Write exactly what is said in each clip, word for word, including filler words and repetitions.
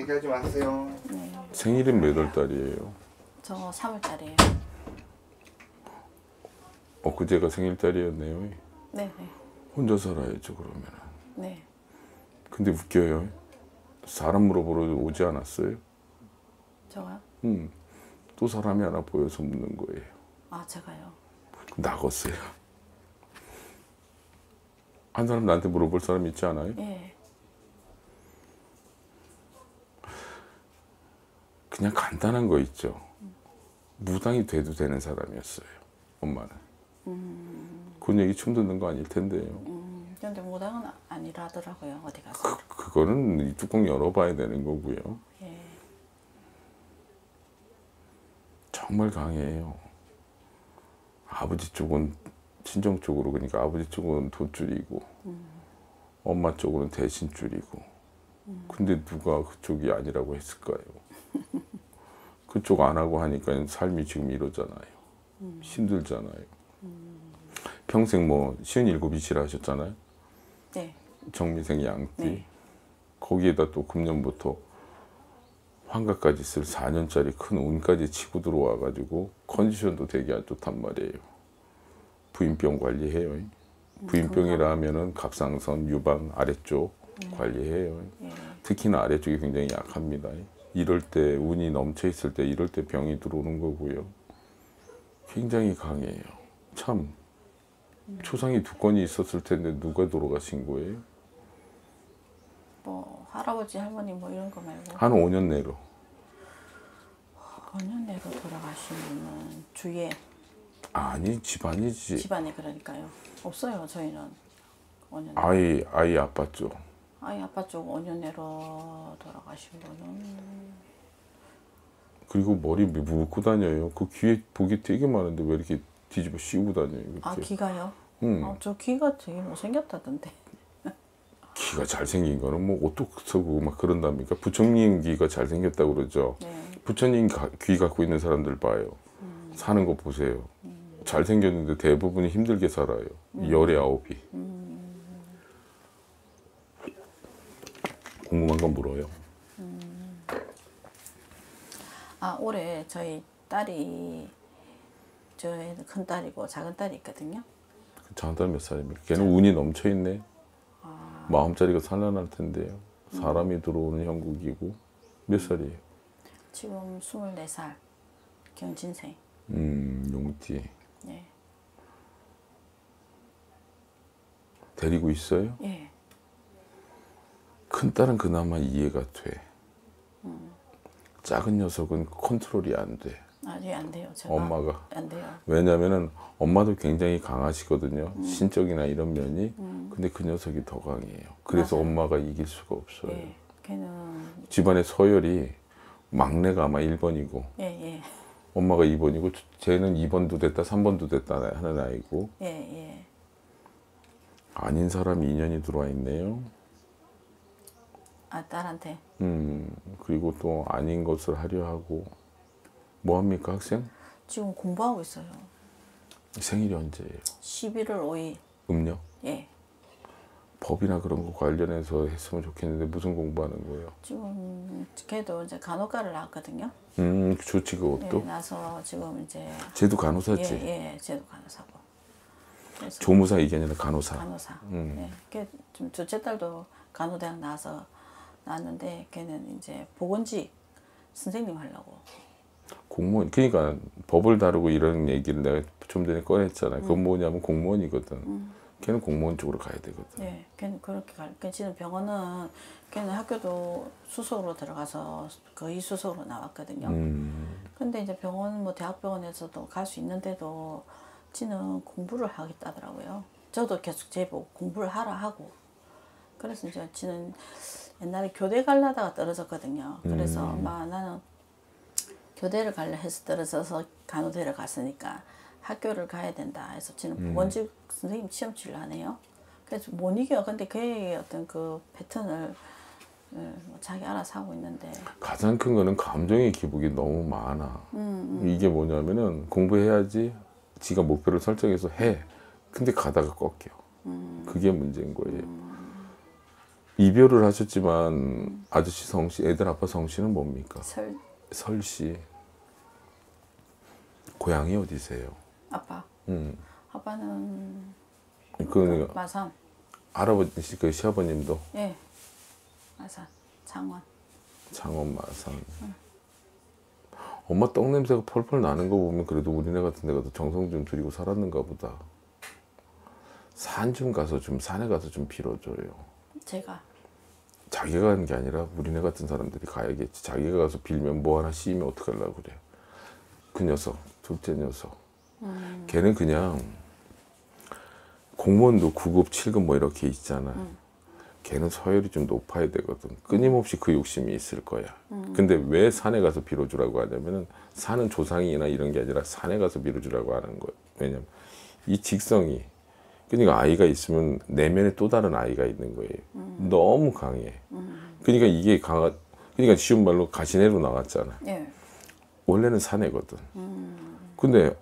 얘기하지 마세요. 네. 생일은 몇 월 달이에요? 저 삼월 달이에요. 엊그제가 생일달이었네요. 네네. 혼자 살아야죠 그러면. 네. 근데 웃겨요. 사람 물어보러 오지 않았어요? 저요? 음, 또 사람이 하나 보여서 묻는 거예요. 아 제가요? 나갔어요. 한 사람 나한테 물어볼 사람 있지 않아요? 예. 그냥 간단한 거 있죠. 무당이 돼도 되는 사람이었어요. 엄마는. 음. 그런 얘기 처음 듣는 거 아닐 텐데요. 음. 근데 무당은 아니라더라고요. 어디 가서. 그, 그거는 이 뚜껑 열어봐야 되는 거고요. 예. 정말 강해요. 아버지 쪽은 친정 쪽으로, 그러니까 아버지 쪽은 돈줄이고 음. 엄마 쪽으로는 대신줄이고. 음. 근데 누가 그쪽이 아니라고 했을까요? 그쪽 안 하고 하니까 삶이 지금 이러잖아요. 음. 힘들잖아요. 음. 평생 뭐 쉰일곱이시라 하셨잖아요. 네. 정미생 양띠. 네. 거기에다 또 금년부터 환갑까지 쓸 사 년짜리 큰 운까지 치고 들어와가지고 컨디션도 되게 안 좋단 말이에요. 부인병 관리해요. 부인병이라 하면은 갑상선, 유방 아래쪽 음. 관리해요. 예. 특히나 아래쪽이 굉장히 약합니다. 이럴 때 운이 넘쳐 있을 때 이럴 때 병이 들어오는 거고요. 굉장히 강해요. 참 음. 초상이 두 건이 있었을 텐데 누가 돌아가신 거예요? 뭐 할아버지 할머니 뭐 이런 거 말고 한 오 년 내로. 오 년 내로 돌아가신 분은 주위에 아니 집안이지. 집안에 그러니까요. 없어요 저희는. 오 년 아이 아이 아빠 쪽. 아이 아빠 쪽 오 년 내로 돌아가신 분은 그리고 머리 묶고 다녀요. 그 귀에 복이 되게 많은데 왜 이렇게 뒤집어 씌우고 다녀요? 이렇게. 아 귀가요? 응. 아, 저 귀가 되게 못생겼다던데. 귀가 잘생긴 거는 뭐 옷도 쓰고 막 그런답니까? 부처님 귀가 잘생겼다고 그러죠. 네. 부처님 가, 귀 갖고 있는 사람들 봐요. 음. 사는 거 보세요. 음. 잘생겼는데 대부분이 힘들게 살아요. 음. 열에 아홉이. 음. 궁금한 건 물어요. 음. 아 올해 저희 딸이 저희는 큰 딸이고 작은 딸이 있거든요. 작은 딸 몇 살입니까? 걔는 운이 넘쳐 있네. 아, 마음자리가 산란할 텐데요. 사람이 들어오는 형국이고. 몇 살이에요? 지금 스물네 살 경진생. 음, 용띠. 예. 데리고 있어요? 예. 큰 딸은 그나마 이해가 돼. 음. 작은 녀석은 컨트롤이 안 돼. 아직 안 돼요. 제가 엄마가. 안 돼요. 왜냐면은 엄마도 굉장히 강하시거든요. 음. 신적이나 이런 면이. 음. 근데 그 녀석이 더 강해요. 그래서 맞아요. 엄마가 이길 수가 없어요. 예. 걔는 집안의 서열이 막내가 아마 일 번이고 예, 예. 엄마가 이 번이고 쟤는 이 번도 됐다 삼 번도 됐다 하는 아이고 예, 예. 아닌 사람이 인연이 들어와 있네요. 아, 딸한테. 음, 그리고 또 아닌 것을 하려 하고 뭐 합니까 학생? 지금 공부하고 있어요. 생일이 언제예요? 십일월 오일. 음력? 예. 법이나 그런 거 관련해서 했으면 좋겠는데 무슨 공부하는 거예요? 지금 걔도 이제 간호과를 나왔거든요. 음, 좋지 예, 그것도. 나서 지금 이제 쟤도 간호사지? 예, 예, 쟤도 간호사고. 그래서 조무사 이게 아니라 간호사. 간호사. 음. 예. 걔 지금 둘째 딸도 간호대학 나와서 나왔는데 걔는 이제 보건직 선생님 하려고. 공무원, 그러니까 법을 다루고 이런 얘기를 내가 좀 전에 꺼냈잖아요. 그건 음. 뭐냐면 공무원이거든. 음. 걔는 공무원 쪽으로 가야 되거든. 예, 걔는 그렇게 갈. 걔 지금 병원은 걔는 학교도 수석으로 들어가서 거의 수석으로 나왔거든요. 음, 근데 이제 병원 뭐 대학병원에서도 갈 수 있는데도 지는 공부를 하겠다더라고요. 저도 계속 제보고 공부를 하라 하고. 그래서 이제 지는 옛날에 교대 가려다가 떨어졌거든요. 그래서 음. 엄마 나는 교대를 가려 해서 떨어져서 간호대를 갔으니까 학교를 가야 된다 해서 지는 음. 보건직 선생님 시험 치려 하네요. 그래서 못 이겨. 근데 걔의 어떤 그 패턴을 뭐 자기 알아서 하고 있는데. 가장 큰 거는 감정의 기복이 너무 많아. 음, 음. 이게 뭐냐면은 공부해야지 지가 목표를 설정해서 해. 근데 가다가 꺾여. 음. 그게 문제인 거예요. 음. 이별을 하셨지만 아저씨 성씨, 애들 아빠 성씨는 뭡니까? 설 설씨. 고향이 어디세요? 아빠. 음. 아빠는 그 마산. 할아버지, 그 시아버님도 예. 마산. 창원. 창원 마산. 응. 엄마 떡 냄새가 펄펄 나는 거 보면 그래도 우리네 같은 데 가서 정성 좀 들이고 살았는가 보다. 산 좀 가서 좀 산에 가서 좀 빌어줘요. 제가 자기가 가는 게 아니라 우리네 같은 사람들이 가야겠지. 자기가 가서 빌면 뭐 하나 씌이면 어떡하려고 그래. 그 녀석, 둘째 녀석. 음. 걔는 그냥 공무원도 구 급, 칠 급 뭐 이렇게 있잖아. 음. 걔는 서열이 좀 높아야 되거든. 끊임없이 그 욕심이 있을 거야. 음. 근데 왜 산에 가서 빌어주라고 하냐면은 산은 조상이나 이런 게 아니라 산에 가서 빌어주라고 하는 거예요. 왜냐면 이 직성이, 그러니까 아이가 있으면 내면에 또 다른 아이가 있는 거예요. 음. 너무 강해. 음. 그러니까 이게 강하, 그러니까 쉬운 말로 가시네로 나왔잖아. 예. 원래는 사내거든. 음. 근데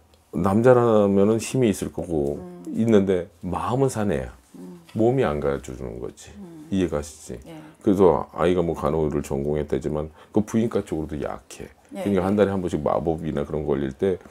남자라면은 힘이 있을 거고 음. 있는데 마음은 사내야. 음. 몸이 안 가르쳐주는 거지. 음. 이해가시지? 예. 그래서 아이가 뭐 간호를 전공했다지만 그 부인과 쪽으로도 약해. 예. 그러니까 한 달에 한 번씩 마법이나 그런 거 걸릴 때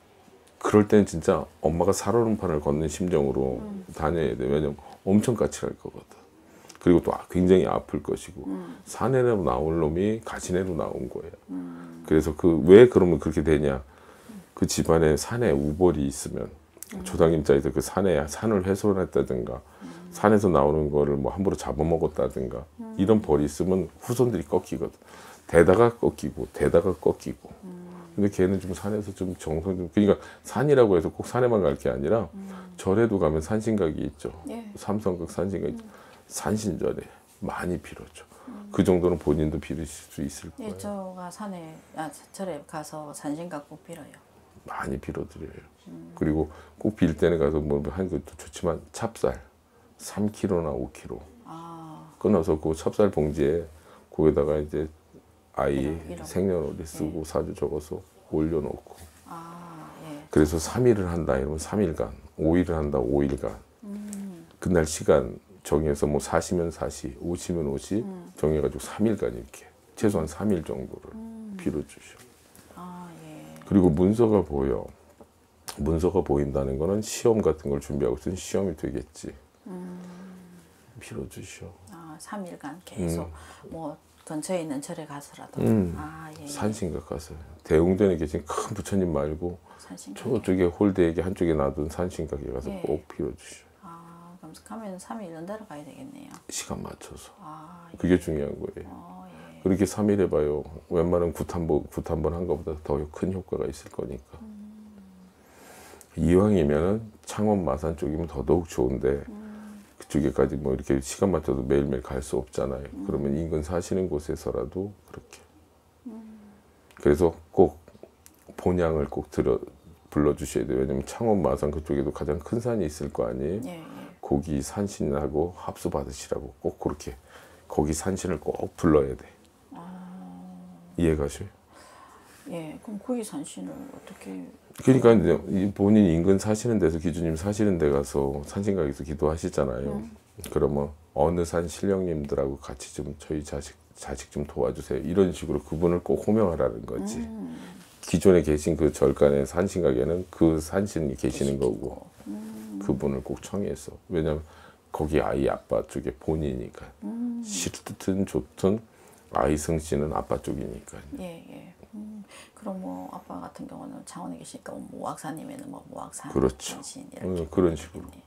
그럴 때는 진짜 엄마가 살얼음판을 걷는 심정으로 음. 다녀야 돼. 왜냐면 엄청 까칠할 거거든. 그리고 또 굉장히 아플 것이고 음. 사내로 나올 놈이 가시내로 나온 거야. 음. 그래서 그 왜 그러면 그렇게 되냐? 그 집안에 산에 우벌이 있으면 음. 조상 입장에서 그 산에 산을 훼손했다든가 음. 산에서 나오는 거를 뭐 함부로 잡아먹었다든가 음. 이런 벌이 있으면 후손들이 꺾이거든. 대다가 꺾이고 대다가 꺾이고. 음. 근데 걔는 좀 산에서 좀 정성 좀, 그러니까 산이라고 해서 꼭 산에만 갈 게 아니라 음. 절에도 가면 산신각이 있죠. 예. 삼성각 산신각이 있죠. 산신절에 많이 빌어줘. 음. 그 정도는 본인도 빌으실 수 있을 거예요. 예, 저가 산에 아 절에 가서 산신각 꼭 빌어요. 많이 빌어드려요. 음. 그리고 꼭 빌 때는 가서 뭐 하는 것도 좋지만 찹쌀 삼 킬로그램나 오 킬로그램 아. 끊어서 그 찹쌀 봉지에 거기다가 이제 아이 이름, 이름. 생년월일 쓰고 예. 사주 적어서 올려놓고 아, 예. 그래서 삼 일을 한다 이러면 삼 일간, 오 일을 한다 오 일간 음. 그날 시간 정해서 뭐 사시면 사시, 오시면 오시 음. 정해가지고 삼 일간 이렇게 최소한 삼 일 정도를 음. 빌어주셔. 아, 예. 그리고 문서가 보여. 문서가 보인다는 거는 시험 같은 걸 준비하고 있으면 시험이 되겠지. 음. 빌어주셔. 아, 삼 일간 계속 뭐 근처에 있는 절에 가서라도. 음. 아, 예. 예. 산신각 가서 대웅전에 계신 큰 부처님 말고 산신각. 저쪽에 홀대에게 한쪽에 놔둔 산신각에 가서 예. 꼭 빌어주셔. 아, 그럼 가면 삼 일 있는 데로 가야 되겠네요. 시간 맞춰서. 아, 예. 그게 중요한 거예요. 어, 예. 그렇게 삼 일 해봐요. 웬만하면 굿 한 번, 굿 한 번 한 것보다 더 큰 효과가 있을 거니까. 음. 이왕이면은 창원 마산 쪽이면 더더욱 좋은데 음. 그쪽에까지 뭐 이렇게 시간 맞춰서 매일매일 갈 수 없잖아요. 음. 그러면 인근 사시는 곳에서라도 그렇게. 음. 그래서 꼭 본향을 꼭 들어 불러주셔야 돼요. 왜냐면 창원 마산 그쪽에도 가장 큰 산이 있을 거 아니에요. 예, 예. 거기 산신하고 합수 받으시라고 꼭 그렇게 거기 산신을 꼭 불러야 돼. 아, 이해가셔요? 예. 그럼 거기 산신을 어떻게? 그러니까 이제 이 본인 인근 사시는 데서 기주님 사시는 데 가서 산신각에서 기도하시잖아요. 음. 그러면 어느 산 신령님들하고 같이 좀 저희 자식 자식 좀 도와주세요. 이런 식으로 그분을 꼭 호명하라는 거지. 음. 기존에 계신 그 절간의 산신각에는 그 산신이 계시는 거고 음. 그분을 꼭 청해서. 왜냐면 거기 아이 아빠 쪽에 본이니까. 음. 싫든 좋든 아이 성씨는 아빠 쪽이니까. 예, 예. 음. 그럼 뭐 아빠 같은 경우는 창원에 계시니까 뭐 모악산이면은 뭐 모악산 그렇죠. 산신 이렇게. 음, 그런 식으로. 되겠네.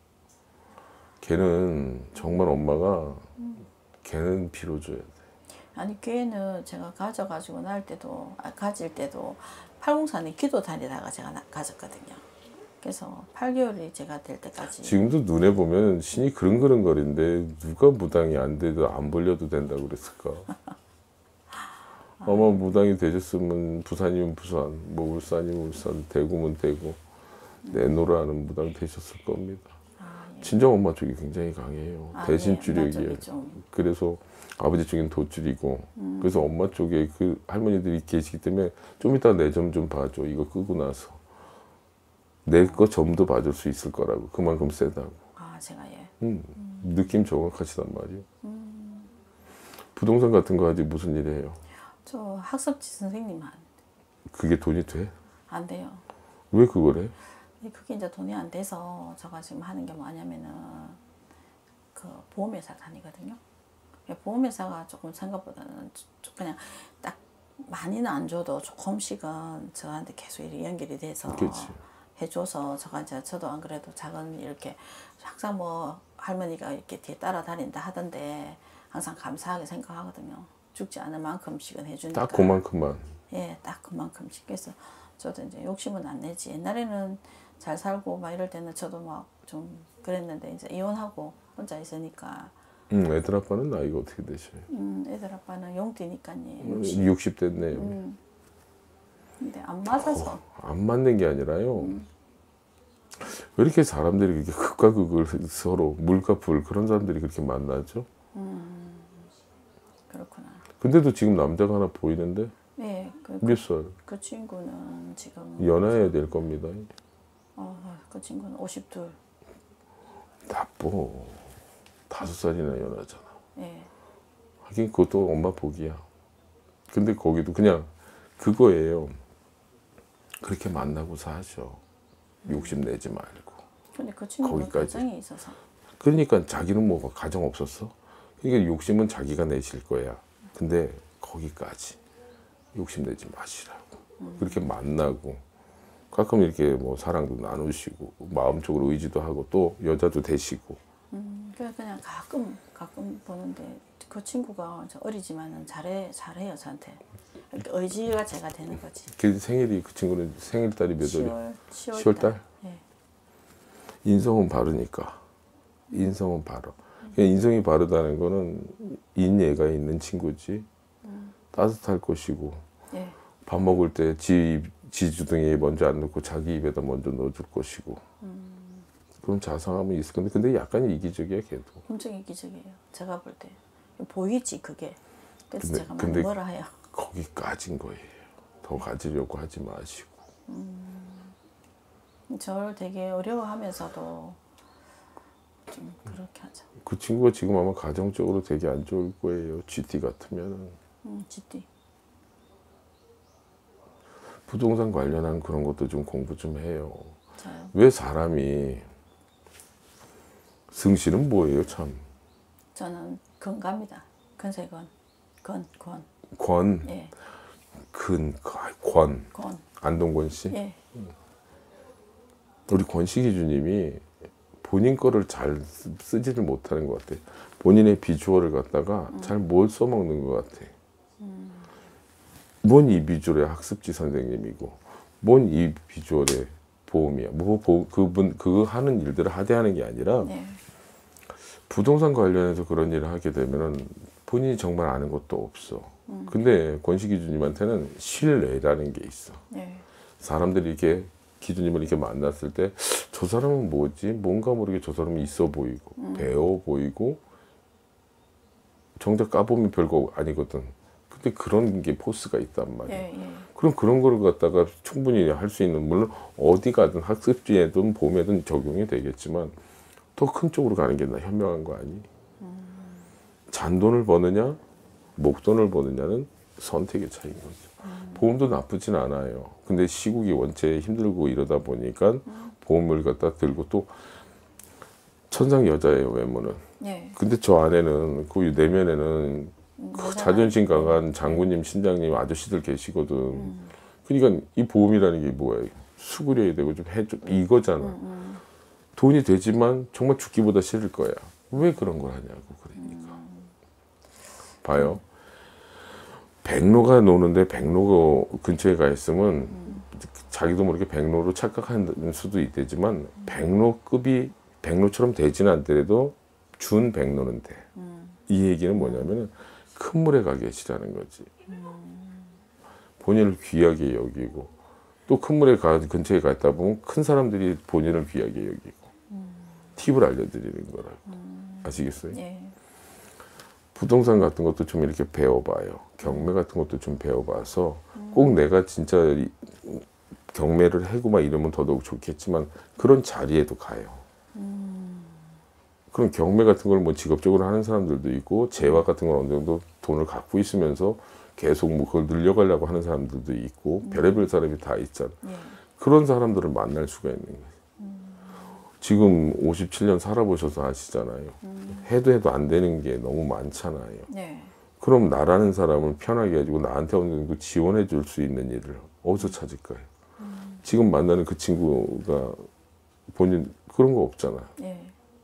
걔는 정말 엄마가 걔는 빌어줘야 돼. 아니 걔는 제가 가져가지고 날 때도 아, 가질 때도 팔공산에 기도 다니다가 제가 나, 가졌거든요. 그래서 팔 개월이 제가 될 때까지. 지금도 눈에 보면 신이 그릉그릉거리는데 누가 무당이 안 돼도 안 벌려도 된다고 그랬을까? 아마 무당이 되셨으면 부산이면 부산, 뭐 울산이면 울산, 대구면 대구 내노라는 무당 되셨을 겁니다. 아, 예. 친정 엄마 쪽이 굉장히 강해요. 아, 대신 네, 엄마 주력이에요. 쪽이 좀. 그래서 아버지 쪽엔 돗줄이고 음. 그래서 엄마 쪽에 그 할머니들이 계시기 때문에 좀 이따 내 점 좀 봐줘. 이거 끄고 나서 내 거 점도 봐줄 수 있을 거라고. 그만큼 세다고. 아 제가 예. 음, 느낌 정확하시단 말이에요. 음. 부동산 같은 거 하지 무슨 일 해요? 저 학습지 선생님 안, 그게 돈이 돼? 안 돼요. 왜 그걸 해? 그게 이제 돈이 안 돼서 제가 지금 하는 게 뭐냐면은 그 보험회사 다니거든요. 보험회사가 조금 생각보다는 그냥 딱 많이는 안 줘도 조금씩은 저한테 계속 이렇게 연결이 돼서 그치. 해줘서 제가 이제 저도 안 그래도 작은 이렇게 항상 뭐 할머니가 이렇게 뒤에 따라다닌다 하던데 항상 감사하게 생각하거든요. 죽지 않을 만큼씩은 해주니까. 딱 그만큼만. 예, 딱 그만큼씩. 그래서 저도 이제 욕심은 안 내지. 옛날에는 잘 살고 막 이럴 때는 저도 막 좀 그랬는데 이제 이혼하고 혼자 있으니까. 음, 애들 아빠는 나이가 어떻게 되셔요? 음, 애들 아빠는 용띠니까요. 육십 됐네요. 음. 근데 안 맞아서. 어, 안 맞는 게 아니라요. 음. 왜 이렇게 사람들이 그렇게 극과 극을 서로 물과 불 그런 사람들이 그렇게 만나죠? 음, 그렇구나. 근데도 지금 남자가 하나 보이는데 네, 그, 몇 살? 그 친구는 지금 연하야 될 겁니다. 어, 그 친구는 오십이. 나빠. 다섯 살이나 연하잖아. 예. 하긴 그것도 엄마 복이야. 근데 거기도 그냥 그거예요. 그렇게 만나고 사셔. 욕심 내지 말고. 근데 그 친구는 거기까지. 가정이 있어서. 그러니까 자기는 뭐 가정 없었어? 그러니까 욕심은 자기가 내실 거야. 근데 거기까지 욕심 내지 마시라고. 음. 그렇게 만나고 가끔 이렇게 뭐 사랑도 나누시고 마음적으로 의지도 하고 또 여자도 되시고. 음, 그냥 그냥 가끔 가끔 보는데 그 친구가 어리지만은 잘해 잘해요 저한테. 이렇게 의지가 제가 되는 거지. 그 생일이 그 친구는 생일달이 몇 월이야? 시월 시월 달? 예. 인성은 바르니까. 인성은 바르. 그냥 인성이 바르다는 거는 인예가 있는 친구지. 음. 따뜻할 것이고. 예. 밥 먹을 때 지 지 주둥이에 먼저 안 넣고 자기 입에다 먼저 넣어줄 것이고. 음. 그럼 자상함은 있을 건데 근데 약간 이기적이야 걔도. 엄청 이기적이에요. 제가 볼 때 보이지 그게. 그래서 근데- 제가 많이 근데- 뭐라 해요. 거기까진 거예요. 더 가지려고 하지 마시고. 음, 저를 되게 어려워하면서도 좀 그렇게 하죠. 그 친구가 지금 아마 가정적으로 되게 안 좋을 거예요. 지티 같으면은. 음, 지띠. 부동산 관련한 그런 것도 좀 공부 좀 해요. 저요. 왜 사람이 승씨는 뭐예요 참? 저는 건갑니다. 건세건. 건, 권. 권, 예, 근, 권. 권. 안동권 씨? 예. 우리 권식희 주님이 본인 거를 잘 쓰- 쓰지를 못하는 것 같아. 본인의 비주얼을 갖다가 음. 잘 못 써먹는 것 같아. 뭔 이 비주얼의 학습지 선생님이고, 뭔 이 비주얼의 보험이야. 뭐 보, 그분 그 하는 일들을 하대하는 게 아니라 예. 부동산 관련해서 그런 일을 하게 되면은 본인이 정말 아는 것도 없어. 음. 근데 권식희 주님한테는 신뢰라는 게 있어. 예. 사람들이 이렇게 기주님을 이렇게 만났을 때 저 사람은 뭐지? 뭔가 모르게 저 사람이 있어 보이고 음. 배워 보이고 정작 까보면 별거 아니거든. 근데 그런 게 포스가 있단 말이야. 예, 예. 그럼 그런 거를 갖다가 충분히 할 수 있는, 물론 어디 가든 학습지에든 봄에든 적용이 되겠지만 더 큰 쪽으로 가는 게 나 현명한 거 아니? 음. 잔돈을 버느냐 목돈을 버느냐는 선택의 차이인 거죠. 음. 보험도 나쁘진 않아요. 근데 시국이 원체 힘들고 이러다 보니까 음. 보험을 갖다 들고 또 천상 여자예요 외모는. 예. 근데 저 안에는 그 내면에는 음, 그 여자가- 자존심 강한 장군님, 신장님, 아저씨들 계시거든. 음. 그러니까 이 보험이라는 게 뭐야? 수그려야 되고 좀 해줘 이거잖아. 음, 음. 돈이 되지만 정말 죽기보다 싫을 거야. 왜 그런 걸 하냐고 그러니까. 봐요. 백로가 노는데 백로 근처에 가 있으면 자기도 모르게 백로로 착각하는 수도 있대지만 백로급이 백로처럼 되지는 않더라도 준 백로는 돼. 음. 이 얘기는 뭐냐면 큰 물에 가 계시라는 거지. 본인을 귀하게 여기고 또 큰 물에 가 근처에 가 있다 보면 큰 사람들이 본인을 귀하게 여기고 팁을 알려드리는 거라고. 아시겠어요? 예. 부동산 같은 것도 좀 이렇게 배워봐요. 경매 같은 것도 좀 배워봐서 꼭 내가 진짜 이- 경매를 하고 막 이러면 더더욱 좋겠지만 그런 자리에도 가요. 그럼 경매 같은 걸 뭐 직업적으로 하는 사람들도 있고 재화 같은 걸 어느 정도 돈을 갖고 있으면서 계속 뭐 그걸 늘려가려고 하는 사람들도 있고 음. 별의별 사람이 다 있잖아. 예. 그런 사람들을 만날 수가 있는 거예요. 음. 지금 오십칠 년 살아보셔서 아시잖아요. 음. 해도 해도 안 되는 게 너무 많잖아요. 네. 그럼 나라는 사람을 편하게 해주고 나한테 어느 정도 지원해 줄 수 있는 일을 어디서 찾을까요? 음. 지금 만나는 그 친구가 본인 그런 거 없잖아. 예.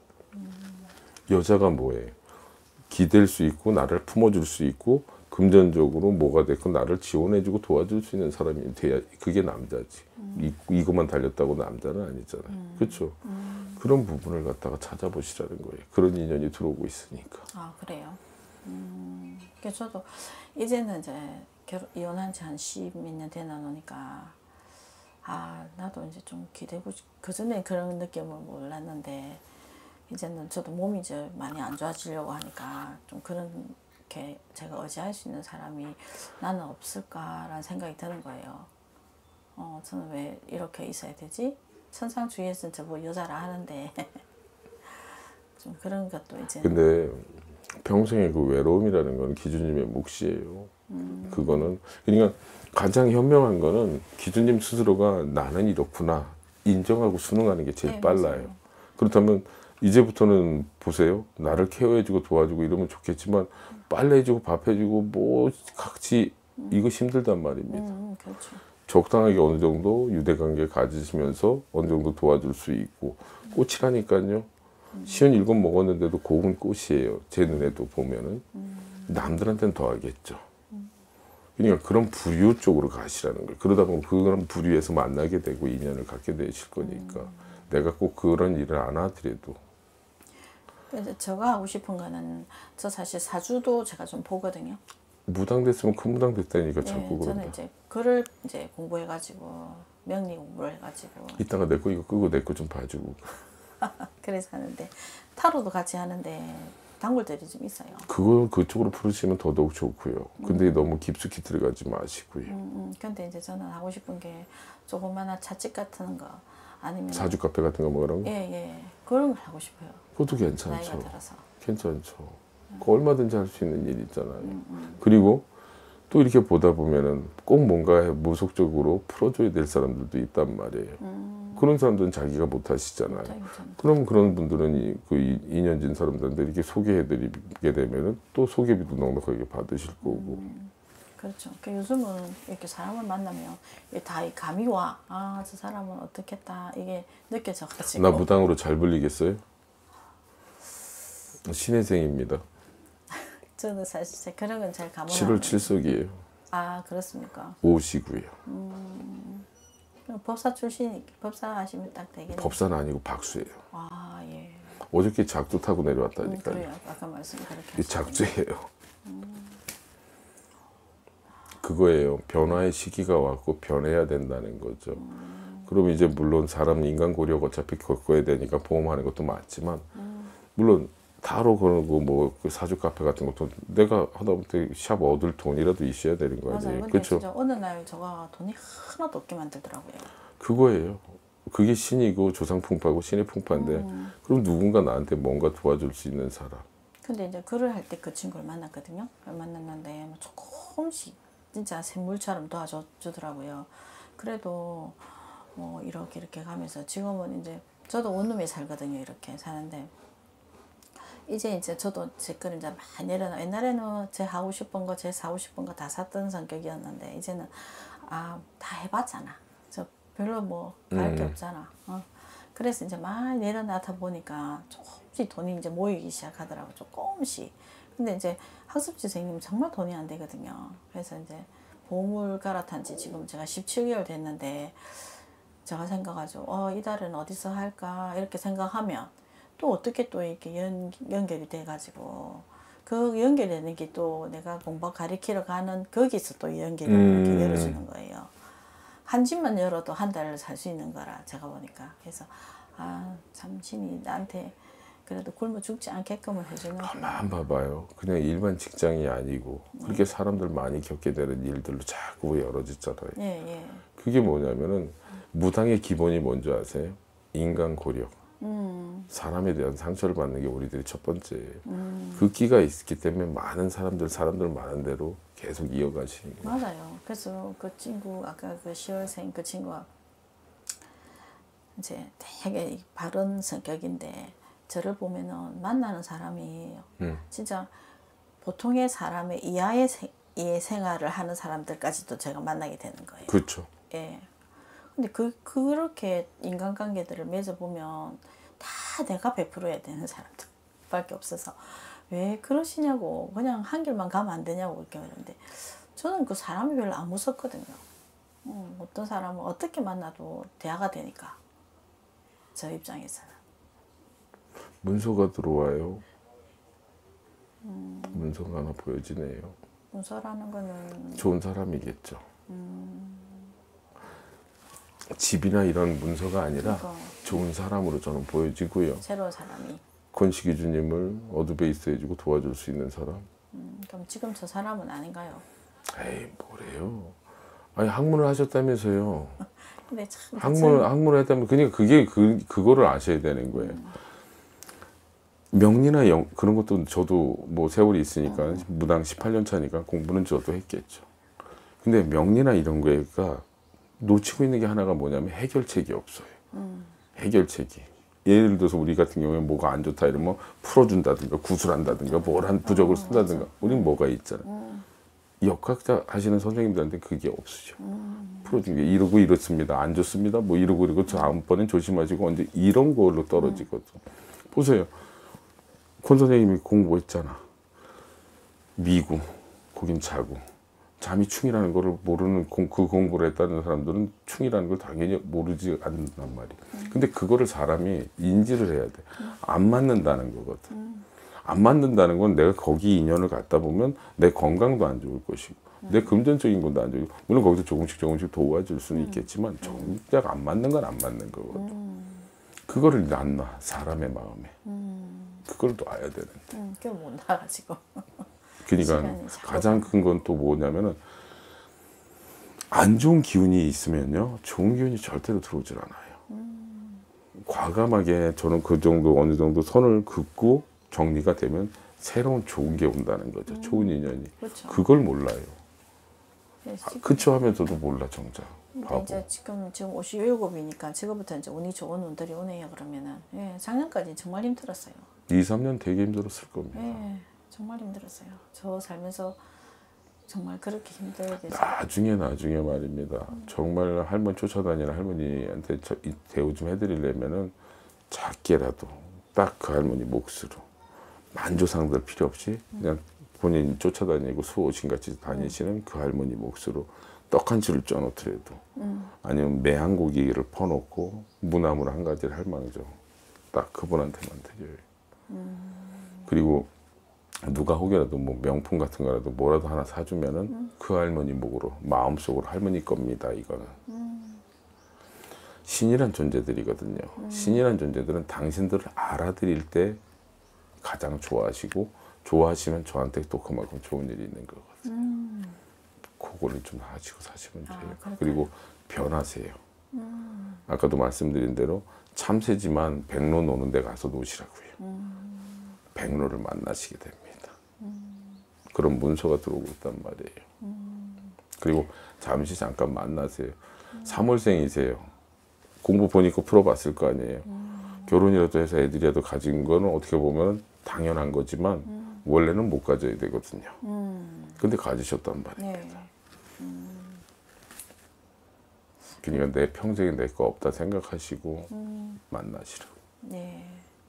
여자가 뭐예요? 기댈 수 있고 나를 품어줄 수 있고 금전적으로 뭐가 됐건 나를 지원해주고 도와줄 수 있는 사람이 돼야 그게 남자지. 이, 이것만 달렸다고 남자는 아니잖아요. 음. 그렇죠? 음. 그런 부분을 갖다가 찾아보시라는 거예요. 그런 인연이 들어오고 있으니까. 아 그래요. 음. 그래서 저도 이제는 이제 결혼 이혼한 지 한 십 몇 년 되나 노니까 아 나도 이제 좀 기대고 그 전에 그런 느낌을 몰랐는데 이제는 저도 몸이 이제 많이 안 좋아지려고 하니까 좀 그렇게 제가 의지할 수 있는 사람이 나는 없을까라는 생각이 드는 거예요. 어 저는 왜 이렇게 있어야 되지? 천상주의에서는 저보고 여자라 하는데 좀 그런 것도 이제 근데 평생의 그 외로움이라는 건 기준님의 몫이에요. 음. 그거는 그러니까 가장 현명한 거는 기준님 스스로가 나는 이렇구나 인정하고 수능하는 게 제일 네, 빨라요. 맞아요. 그렇다면 이제부터는 보세요. 나를 케어해주고 도와주고 이러면 좋겠지만 빨래해주고 밥해주고 뭐 같이 이거 힘들단 말입니다. 음, 그렇죠. 적당하게 어느 정도 유대관계 가지시면서 어느 정도 도와줄 수 있고 꽃이라니까요. 시은 일곱 먹었는데도 고운 꽃이에요. 제 눈에도 보면은 남들한테는 더 하겠죠. 그러니까 그런 부류 쪽으로 가시라는 거예요. 그러다 보면 그런 부류에서 만나게 되고 인연을 갖게 되실 거니까 내가 꼭 그런 일을 안 하더라도 이제 제가 하고 싶은 거는 저 사실 사주도 제가 좀 보거든요. 무당됐으면 큰 무당 됐다니까 예, 자꾸 그런다. 저는 이제 글을 이제 공부해가지고 명리 공부를 해가지고 이따가 내 거 이거 끄고 내 거 좀 봐주고. 그래서 하는데 타로도 같이 하는데 단골들이 좀 있어요. 그걸 그쪽으로 풀으시면 더더욱 좋고요. 근데 너무 깊숙이 들어가지 마시고요. 음, 음. 근데 이제 저는 하고 싶은 게 조그마한 찻집 같은 거 아니면 사주 카페 같은 거 뭐라고? 예, 예. 그런 걸 하고 싶어요. 그것도 나이가 괜찮죠. 들어서. 괜찮죠. 그 얼마든지 할 수 있는 일 있잖아요. 음, 음. 그리고 또 이렇게 보다 보면은 꼭 뭔가 무속적으로 풀어줘야 될 사람들도 있단 말이에요. 음, 그런 사람들은 자기가 못 하시잖아요. 못하긴 좀. 그럼 그런 분들은 이, 그 이- 인연진 사람들한테 이렇게 소개해드리게 되면은 또 소개비도 넉넉하게 받으실 거고. 음, 그렇죠. 그 요즘은 이렇게 사람을 만나면 다 이 감이 와. 아, 저 사람은 어떻겠다. 이게 느껴져가지고. 나 무당으로 잘 불리겠어요? 신혜생입니다. 저는 사실 그런 건 잘 감을 칠월 안- 칠석이에요. 아, 그렇습니까? 오시고요. 그럼 법사 출신, 법사 하시면 딱 되겠네요. 법사는 아니고 박수예요. 아, 예. 어저께 작두 타고 음, 내려왔다니까요. 그래요. 아까 말씀 그렇게 이 작두예요. 그거예요. 변화의 시기가 왔고 변해야 된다는 거죠. 그럼 이제 물론 사람 인간 고력 어차피 겪어야 되니까 보험하는 것도 맞지만 물론 타로 그러고 뭐 그 사주 카페 같은 것도 내가 하다못해 샵 얻을 돈이라도 있어야 되는 거 맞아요. 아니에요. 근데 그렇죠? 진짜 어느 날 저가 돈이 하나도 없게 만들더라고요. 그거예요. 그게 신이고 조상풍파고 신의 풍파인데 음. 그럼 누군가 나한테 뭔가 도와줄 수 있는 사람. 근데 이제 글을 할 때 그 친구를 만났거든요. 만났는데 뭐 조금씩 진짜 샘물처럼 도와주더라고요. 그래도 뭐 이렇게 이렇게 가면서 지금은 이제 저도 원룸에 살거든요. 이렇게 사는데 이제 이제 저도 제 거를 이제 많이 내려놔. 옛날에는 제 하고 싶은 거, 제 사고 싶은 거 다 샀던 성격이었는데 이제는 아 다 해봤잖아. 저 별로 뭐 할 게 음. 없잖아. 어. 그래서 이제 많이 내려놔다 보니까 조금씩 돈이 이제 모이기 시작하더라고. 조금씩. 근데 이제 학습지 선생님은 정말 돈이 안 되거든요. 그래서 이제 보물 갈아탄 지 지금 제가 십칠 개월 됐는데 제가 생각하죠. 어, 이달은 어디서 할까 이렇게 생각하면 또 어떻게 또 이렇게 연, 연결이 돼가지고 그 연결되는 게 또 내가 공부 가리키러 가는 거기서 또 연결이 음. 이렇게 열어주는 거예요. 한 집만 열어도 한 달을 살 수 있는 거라 제가 보니까. 그래서 아, 참 신이 나한테 그래도 굶어 죽지 않게끔은 해주는구나. 가만 봐봐요. 그냥 일반 직장이 아니고 그렇게 사람들 많이 겪게 되는 일들로 자꾸 열어지잖아요. 예, 예. 그게 뭐냐면은 무당의 기본이 뭔지 아세요? 인간 고력. 음, 음. 사람에 대한 상처를 받는 게 우리들이 첫 번째예요. 음. 그 끼가 있기 때문에 많은 사람들 사람들 많은 대로 계속 이어가시는 거예요. 맞아요. 그래서 그 친구 아까 그 시월생 그 친구가 이제 되게 바른 성격인데 저를 보면은 만나는 사람이 음. 진짜 보통의 사람의 이하의 세, 의 생활을 하는 사람들까지도 제가 만나게 되는 거예요. 그렇죠. 예. 근데 그 그렇게 인간관계들을 맺어보면 다 내가 베풀어야 되는 사람들밖에 없어서 왜 그러시냐고 그냥 한 길만 가면 안 되냐고 이렇게 하는데 저는 그 사람이 별로 안 무섭거든요. 음, 어떤 사람은 어떻게 만나도 대화가 되니까 저 입장에서는. 문서가 들어와요. 음. 문서가 하나 보여지네요. 문서라는 거는 좋은 사람이겠죠. 음. 집이나 이런 문서가 아니라 그러니까. 좋은 사람으로 저는 보여지고요. 새로운 사람이. 권식이 주님을 어드베이스 해주고 도와줄 수 있는 사람. 음, 그럼 지금 저 사람은 아닌가요? 에이 뭐래요. 아니 학문을 하셨다면서요. 근데 참 학문을 학문을 했다면 그러니까 그게 그 그거를 아셔야 되는 거예요. 음. 명리나 영 그런 것도 저도 뭐 세월이 있으니까 음. 무당 십팔 년 차니까 공부는 저도 했겠죠. 근데 명리나 이런 거가 놓치고 있는 게 하나가 뭐냐면 해결책이 없어요. 음. 해결책이. 예를 들어서 우리 같은 경우에 뭐가 안 좋다 이러면 풀어준다든가 구술한다든가 뭘 한 부적을 어, 쓴다든가 맞아. 우린 뭐가 있잖아. 음. 역학자 하시는 선생님들한테 그게 없으죠. 음. 풀어준 게 이러고 이렇습니다. 안 좋습니다. 뭐 이러고 이러고 다음번엔 조심하시고 언제 이런 걸로 떨어지거든. 보세요. 권 선생님이 공부했잖아. 미구, 거긴 자구. 잠이 충이라는 거를 모르는 공, 그 공부를 했다는 사람들은 충이라는 걸 당연히 모르지 않는단 말이야. 근데 그거를 사람이 인지를 해야 돼. 안 맞는다는 거거든. 안 맞는다는 건 내가 거기 인연을 갖다 보면 내 건강도 안 좋을 것이고 내 금전적인 것도 안 좋고 물론 거기서 조금씩 조금씩 도와줄 수는 있겠지만 정작 안 맞는 건 안 맞는 거거든. 그거를 안 놔. 사람의 마음에. 그걸 놔야 되는데. 음, 그게 못 나가지고. 그러니까 가장 큰 건 또 뭐냐면은 안 좋은 기운이 있으면요 좋은 기운이 절대로 들어오질 않아요. 음. 과감하게 저는 그 정도 어느 정도 선을 긋고 정리가 되면 새로운 좋은 게 온다는 거죠. 음. 좋은 인연이. 그렇죠. 그걸 몰라요. 네, 아, 그쵸 하면서도 몰라 정작. 바보. 이제 지금 지금 오십칠이니까 지금부터 이제 운이 좋은 운들이 오네요. 그러면은 예, 작년까지 정말 힘들었어요. 이, 삼 년 되게 힘들었을 겁니다. 예, 정말 힘들었어요. 저 살면서 정말 그렇게 힘들게 나중에 나중에 말입니다. 음. 정말 할머니 쫓아다니는 할머니한테 저, 이 대우 좀 해드리려면은 작게라도 딱 그 할머니 몫으로 만조상들 필요 없이 그냥 본인 쫓아다니고 수호신같이 다니시는 음. 그 할머니 몫으로 떡 한 줄을 쪄놓더라도 음. 아니면 매 한 고기를 퍼놓고 무나물 한 가지를 할 망정 딱 그분한테만 드려요. 음. 그리고 누가 혹여라도 뭐 명품 같은 거라도 뭐라도 하나 사주면은 음. 그 할머니 목으로 마음속으로 할머니 겁니다 이거는. 음. 신이란 존재들이거든요. 음. 신이란 존재들은 당신들을 알아들일 때 가장 좋아하시고 좋아하시면 저한테 또 그만큼 좋은 일이 있는 거거든요. 음. 그거를 좀 하시고 사시면 돼요. 아, 그리고 변하세요. 음. 아까도 말씀드린 대로 참새지만 백로 노는 데 가서 노시라고요. 음. 백로를 만나시게 됩니다. 음. 그런 문서가 들어오고 있단 말이에요. 음. 그리고 잠시 잠깐 만나세요. 음. 삼월생이세요. 공부 보니까 풀어봤을 거 아니에요. 음. 결혼이라도 해서 애들이라도 가진 거는 어떻게 보면 당연한 거지만 음. 원래는 못 가져야 되거든요. 음. 근데 가지셨단 말이에요. 네. 음. 그러니까 내 평생에 내 거 없다 생각하시고 음. 만나시라고. 네.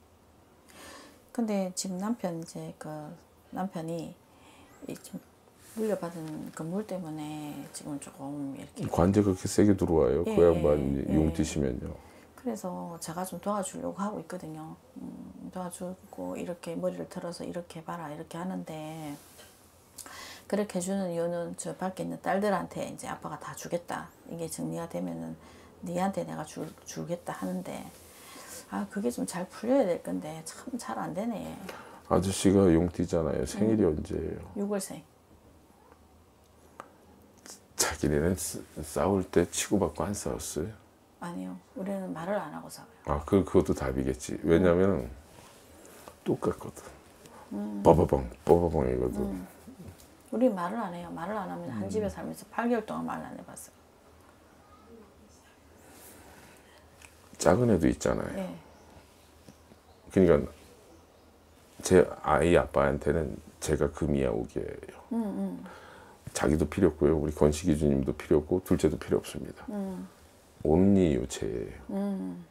근데 지금 남편 이제 그 남편이 지금 물려받은 건물 때문에 지금 조금 이렇게 관제 그렇게 세게 들어와요. 예, 그 양반 예, 용 드시면요. 그래서 제가 좀 도와주려고 하고 있거든요. 음, 도와주고 이렇게 머리를 들어서 이렇게 봐라 이렇게 하는데 그렇게 해주는 이유는 저 밖에 있는 딸들한테 이제 아빠가 다 주겠다. 이게 정리가 되면은 니한테 내가 주, 주겠다 하는데 아 그게 좀 잘 풀려야 될 건데 참 잘 안 되네. 아저씨가 용띠잖아요. 생일이 음. 언제예요? 유월생. 자기네는 싸울 때 치고받고 안 싸웠어요? 아니요. 우리는 말을 안 하고 살아요. 아, 그, 그것도 답이겠지. 왜냐면 똑같거든. 음. 빠바방, 빠바방이거든. 음. 우리 말을 안 해요. 말을 안 하면 한 집에 살면서 팔 개월 동안 말 안 해봤어요. 작은 애도 있잖아요. 네. 그러니까 제 아이 아빠한테는 제가 금이야 오기예요. 음, 음. 자기도 필요 없고요. 우리 건식이 주님도 필요 없고 둘째도 필요 없습니다. 음. 옴니요체예요. 음.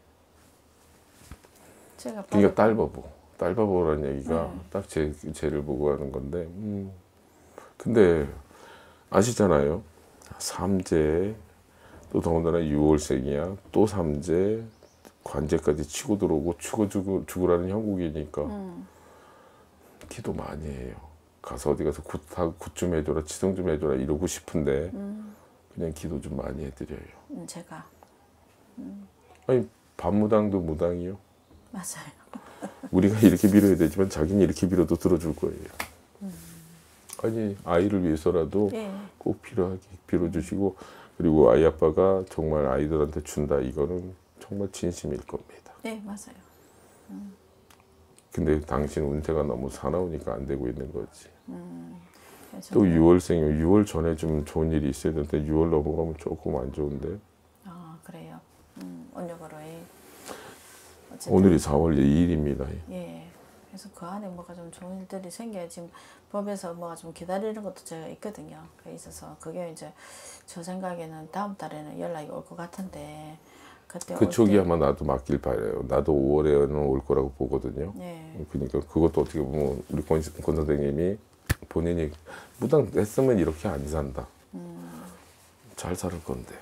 제가 그러니까 딸바보. 딸바보라는 얘기가 음. 딱 제, 쟤를 보고 하는 건데 음. 근데 아시잖아요. 삼재 또 더군다나 유월생이야. 또 삼재 관제까지 치고 들어오고 치고 죽으, 죽으라는 형국이니까 음. 기도 많이 해요. 가서 어디 가서 굿, 굿 좀 해줘라, 치성 좀 해줘라 이러고 싶은데 음. 그냥 기도 좀 많이 해드려요. 음, 제가 음. 아니 밤무당도 무당이요. 맞아요. 우리가 이렇게 빌어야 되지만 자기는 이렇게 빌어도 들어줄 거예요. 음. 아니 아이를 위해서라도 예. 꼭 필요하게 빌어주시고 그리고 아이 아빠가 정말 아이들한테 준다 이거는 정말 진심일 겁니다. 네 맞아요. 음. 근데 당신 운세가 너무 사나우니까 안 되고 있는 거지. 음. 또 유월생이요. 유월 전에 좀 좋은 일이 있어야 되는데 유월 넘어가면 조금 안 좋은데. 아 그래요. 음, 언력으로 오늘이 사월 이일입니다. 예. 그래서 그 안에 뭐가 좀 좋은 일들이 생겨야 지금 법에서 뭐가 좀 기다리는 것도 제가 있거든요. 그래 있어서 그게 이제 저 생각에는 다음 달에는 연락이 올 것 같은데 그때 그쪽이 아마 나도 맡길 바래요. 나도 오월에는 올 거라고 보거든요. 예. 그러니까 그것도 어떻게 보면 우리 권, 권 선생님이 본인이 무당 했으면 이렇게 안 산다. 음. 잘 살 건데.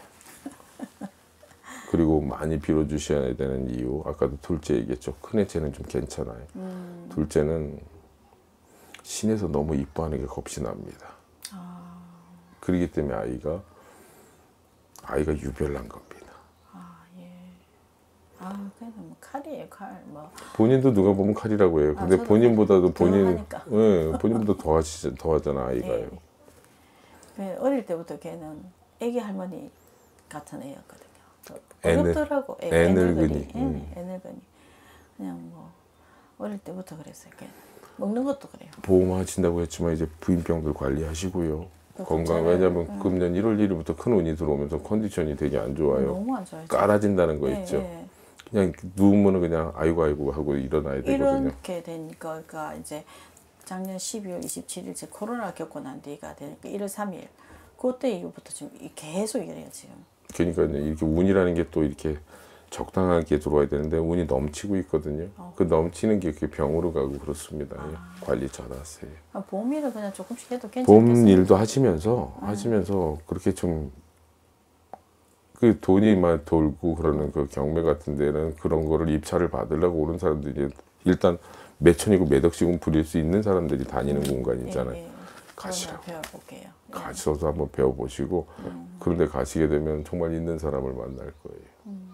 그리고 많이 빌어주셔야 되는 이유 아까도 둘째 얘기했죠. 큰애째는 좀 괜찮아요. 음. 둘째는 신에서 너무 이뻐하는 게 겁이 납니다. 아. 그렇기 때문에 아이가 아이가 유별난 겁니다. 아 예. 아 그래도 뭐 칼이에요 칼 뭐. 본인도 누가 보면 칼이라고 해요. 근데 아, 본인보다도 본인 예, 네, 본인보다 더 하시 더 하잖아 아이가요. 예. 어릴 때부터 걔는 애기 할머니 같은 애였거든요. 애늙, 어렵더라고. 애, 애늙은이. 애늙은이. 음. 애늙은이. 그냥 뭐 어릴 때부터 그랬어요. 걔는. 먹는 것도 그래요. 보험하신다고 했지만 이제 부인병들 관리하시고요. 건강 왜냐면 응. 금년 일월 일일부터 큰 운이 들어오면서 컨디션이 되게 안 좋아요. 너무 안 좋아요. 깔아진다는 거 네, 있죠. 네. 그냥 누우면 그냥 아이고 아이고 하고 일어나야 되거든요. 이렇게 되니까 그러니까 이제 작년 십이월 이십칠일 제 코로나 겪고 난 뒤가 되니까 일월 삼일 그때 이후부터 지금 계속 이래요 지금. 그러니까 이렇게 운이라는 게 또 이렇게 적당하게 들어와야 되는데 운이 넘치고 있거든요. 어. 그 넘치는 게 이렇게 병으로 가고 그렇습니다. 아. 관리 잘하세요. 아, 보험 일은 그냥 조금씩 해도 괜찮겠어요. 보험 일도 하시면서 음. 하시면서 그렇게 좀 그 돈이 막 돌고 그러는 그 경매 같은 데는 그런 거를 입찰을 받으려고 오는 사람들이 일단 몇천이고 몇억씩은 부릴 수 있는 사람들이 다니는 음. 공간 있잖아요. 예, 예. 가시라고. 배워볼게요. 가셔서 한번 배워보시고 음. 그런데 가시게 되면 정말 있는 사람을 만날 거예요. 음.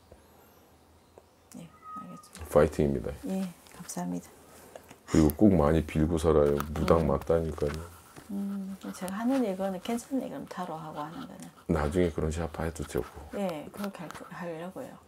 예, 알겠습니다. 파이팅입니다. 예, 감사합니다. 그리고 꼭 많이 빌고 살아요. 무당 음. 맞다니까요. 음, 제가 하는 이거는 괜찮네 그럼 타로하고 하는 거는. 나중에 그런 샤파 해도 되고. 예, 그렇게 할, 하려고요.